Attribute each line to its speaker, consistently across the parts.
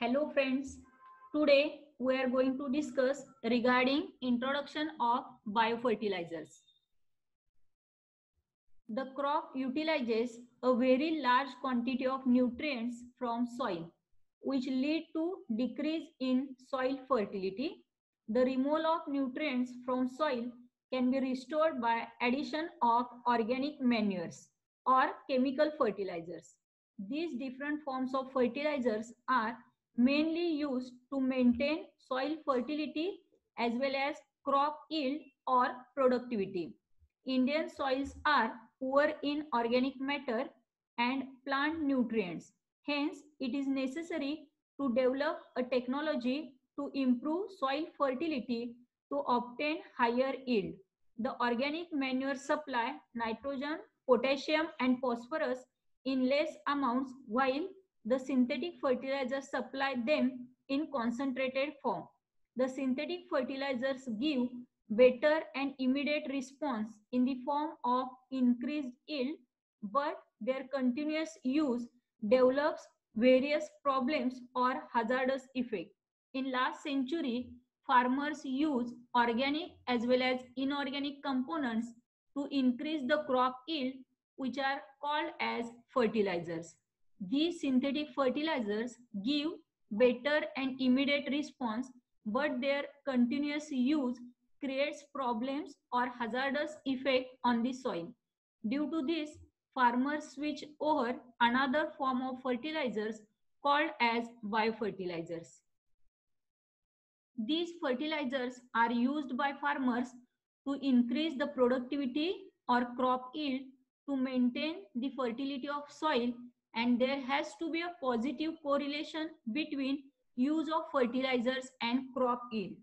Speaker 1: Hello friends, today we are going to discuss regarding introduction of biofertilizers. The crop utilizes a very large quantity of nutrients from soil, which lead to decrease in soil fertility. The removal of nutrients from soil can be restored by addition of organic manures or chemical fertilizers. These different forms of fertilizers are mainly used to maintain soil fertility as well as crop yield or productivity. Indian soils are poor in organic matter and plant nutrients. Hence, it is necessary to develop a technology to improve soil fertility to obtain higher yield. The organic manure supply nitrogen, potassium and phosphorus in less amounts, while the synthetic fertilizers supply them in concentrated form. The synthetic fertilizers give better and immediate response in the form of increased yield, but their continuous use develops various problems or hazardous effects. In last century, farmers used organic as well as inorganic components to increase the crop yield, which are called as fertilizers. These synthetic fertilizers give better and immediate response, but their continuous use creates problems or hazardous effect on the soil. Due to this, farmers switch over another form of fertilizers called as biofertilizers. These fertilizers are used by farmers to increase the productivity or crop yield, to maintain the fertility of soil, and there has to be a positive correlation between use of fertilizers and crop yield.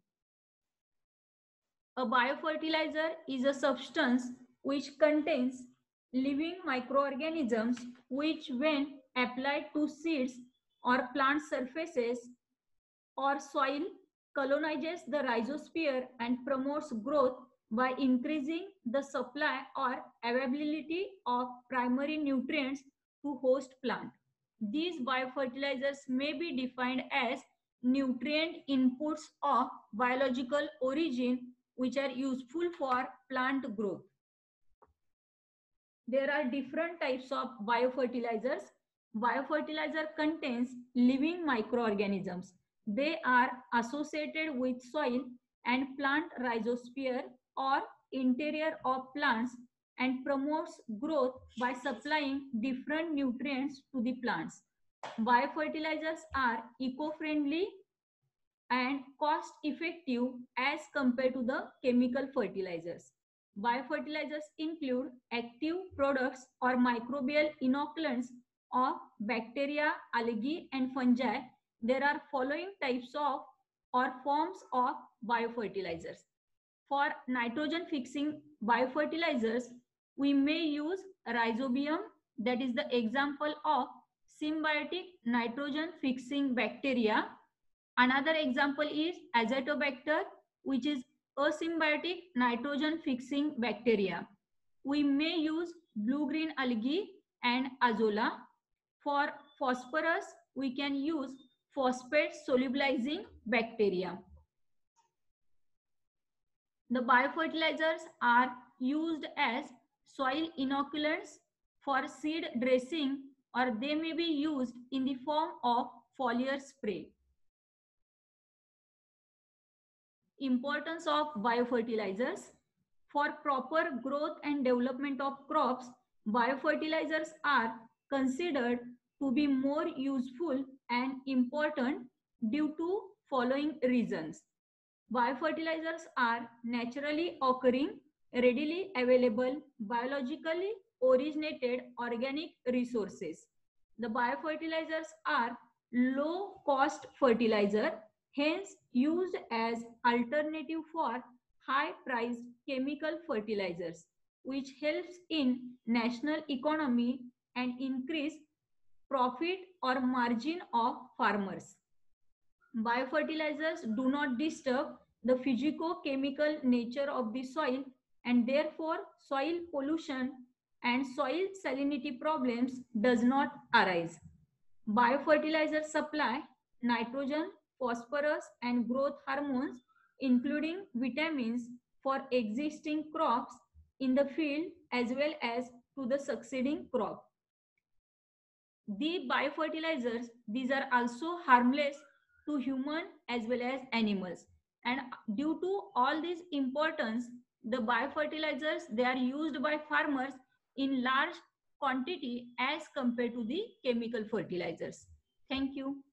Speaker 1: A biofertilizer is a substance which contains living microorganisms which, when applied to seeds or plant surfaces or soil, colonizes the rhizosphere and promotes growth by increasing the supply or availability of primary nutrients to host plant. These biofertilizers may be defined as nutrient inputs of biological origin which are useful for plant growth. There are different types of biofertilizers. Biofertilizer contains living microorganisms. They are associated with soil and plant rhizosphere or interior of plants and promotes growth by supplying different nutrients to the plants. Biofertilizers are eco-friendly and cost effective as compared to the chemical fertilizers. Biofertilizers include active products or microbial inoculants of bacteria, algae and fungi. There are following types of or forms of biofertilizers. For nitrogen fixing biofertilizers, we may use rhizobium, that is the example of symbiotic nitrogen fixing bacteria. Another example is Azotobacter, which is a symbiotic nitrogen fixing bacteria. We may use blue-green algae and azolla. For phosphorus, we can use phosphate solubilizing bacteria. The biofertilizers are used as soil inoculants for seed dressing, or they may be used in the form of foliar spray. Importance of biofertilizers. For proper growth and development of crops, biofertilizers are considered to be more useful and important due to following reasons. Biofertilizers are naturally occurring, readily available, biologically originated organic resources. The biofertilizers are low cost fertilizer, hence used as alternative for high priced chemical fertilizers, which helps in national economy and increase profit or margin of farmers. Biofertilizers do not disturb the physico-chemical nature of the soil, and therefore soil pollution and soil salinity problems does not arise. Biofertilizers supply nitrogen, phosphorus, and growth hormones, including vitamins for existing crops in the field as well as to the succeeding crop. The biofertilizers, these are also harmless to human as well as animals. And due to all this importance, the biofertilizers, they are used by farmers in large quantity as compared to the chemical fertilizers. Thank you.